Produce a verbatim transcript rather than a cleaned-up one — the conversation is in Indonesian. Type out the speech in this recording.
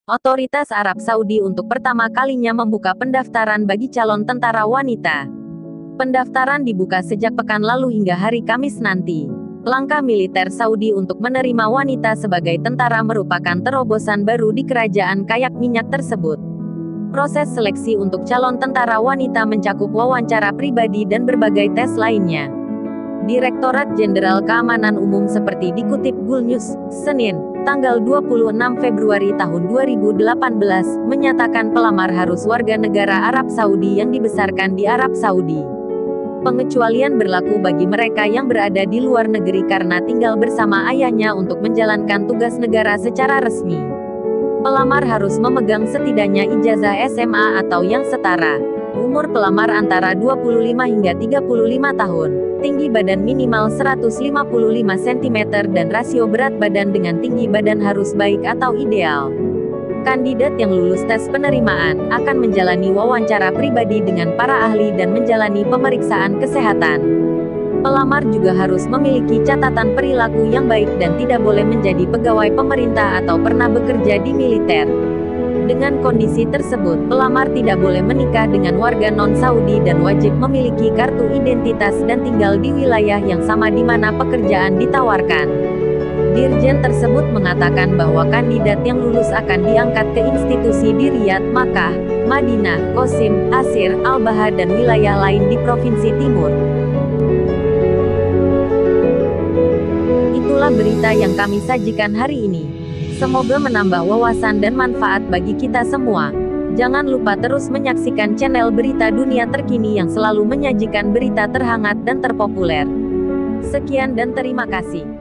Otoritas Arab Saudi untuk pertama kalinya membuka pendaftaran bagi calon tentara wanita. Pendaftaran dibuka sejak pekan lalu hingga hari Kamis nanti. Langkah militer Saudi untuk menerima wanita sebagai tentara merupakan terobosan baru di kerajaan kaya minyak tersebut. Proses seleksi untuk calon tentara wanita mencakup wawancara pribadi dan berbagai tes lainnya. Direktorat Jenderal Keamanan Umum seperti dikutip Gul News, Senin, tanggal dua puluh enam Februari tahun dua ribu delapan belas, menyatakan pelamar harus warga negara Arab Saudi yang dibesarkan di Arab Saudi. Pengecualian berlaku bagi mereka yang berada di luar negeri karena tinggal bersama ayahnya untuk menjalankan tugas negara secara resmi. Pelamar harus memegang setidaknya ijazah S M A atau yang setara. Umur pelamar antara dua puluh lima hingga tiga puluh lima tahun. Tinggi badan minimal seratus lima puluh lima sentimeter dan rasio berat badan dengan tinggi badan harus baik atau ideal. Kandidat yang lulus tes penerimaan akan menjalani wawancara pribadi dengan para ahli dan menjalani pemeriksaan kesehatan. Pelamar juga harus memiliki catatan perilaku yang baik dan tidak boleh menjadi pegawai pemerintah atau pernah bekerja di militer. Dengan kondisi tersebut, pelamar tidak boleh menikah dengan warga non-Saudi dan wajib memiliki kartu identitas dan tinggal di wilayah yang sama di mana pekerjaan ditawarkan. Dirjen tersebut mengatakan bahwa kandidat yang lulus akan diangkat ke institusi di Riyadh, Makkah, Madinah, Qasim, Asir, Al-Baha dan wilayah lain di Provinsi Timur. Itulah berita yang kami sajikan hari ini. Semoga menambah wawasan dan manfaat bagi kita semua. Jangan lupa terus menyaksikan channel Berita Dunia Terkini yang selalu menyajikan berita terhangat dan terpopuler. Sekian dan terima kasih.